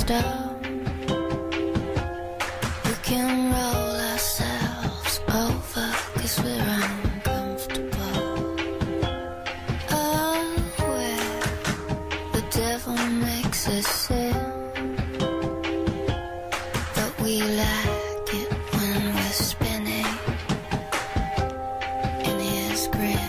stone. We can roll ourselves over 'cause we're uncomfortable. Oh, where the devil makes us sin, but we like it when we're spinning in his grin.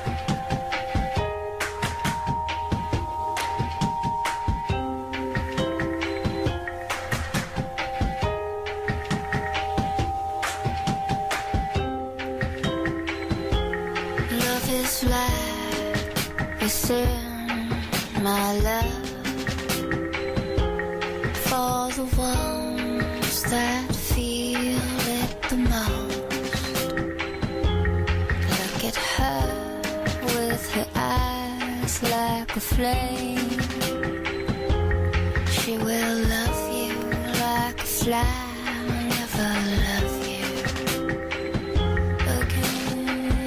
Love is like a sin, my love, for the ones that feel it the most. Look at her with her eyes like a flame. She will love you like a fly, never love you again.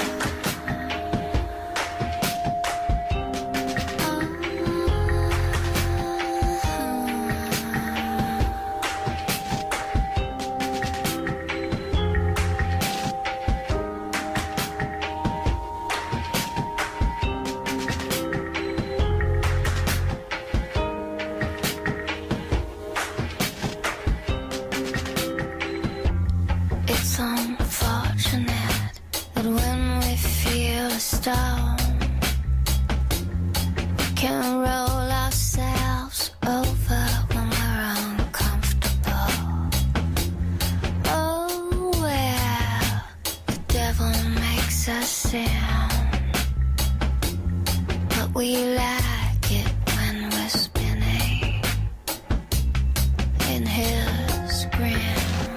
It's unfortunate that when we feel a stone, we can roll ourselves over when we're uncomfortable. Oh, well, the devil makes us sin, but we like it when we're spinning in his grin.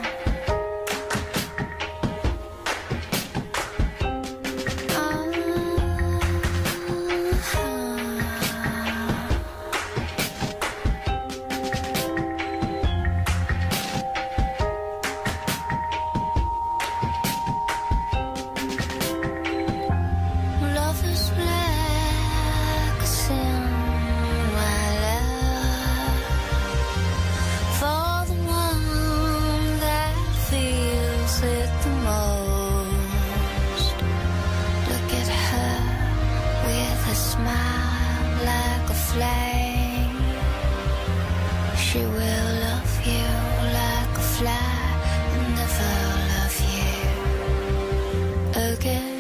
Love is like a sin, my love, for the one that feels it the most. Look at her with a smile like a flame. She will love you like a fly and never love you again.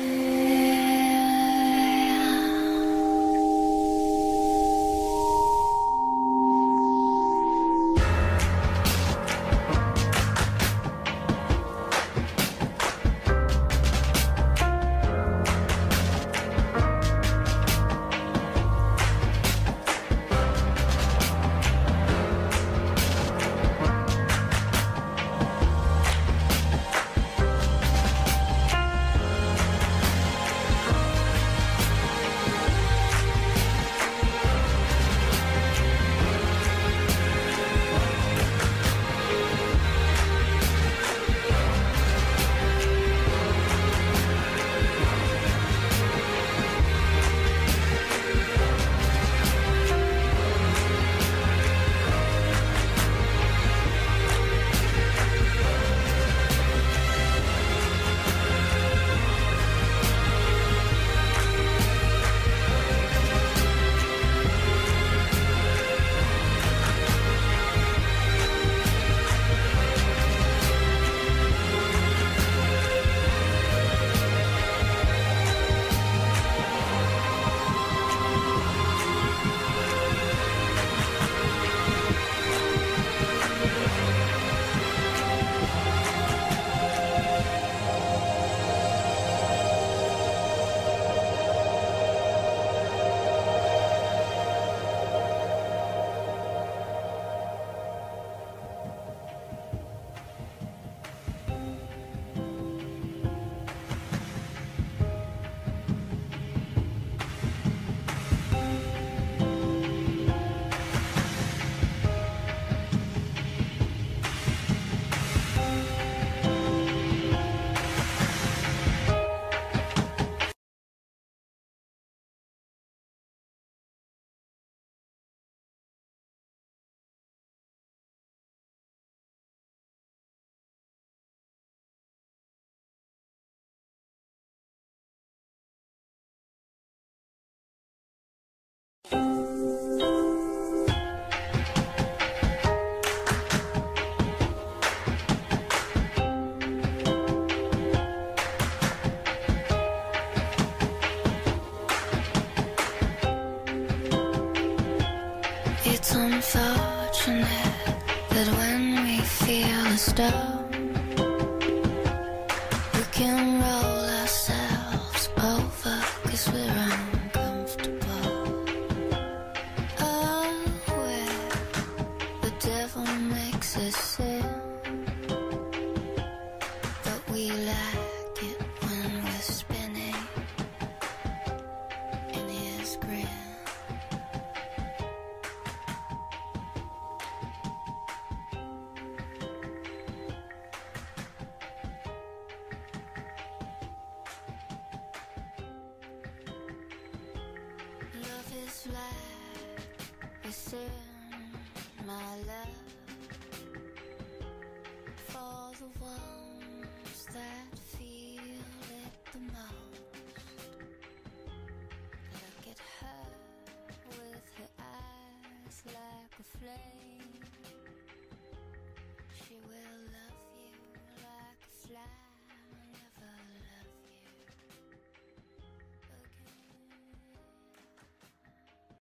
stop. We can roll ourselves over 'cause we're uncomfortable. Oh, where the devil makes us sin, but we like it when we're spinning in his grin. Love is like within my love for the ones that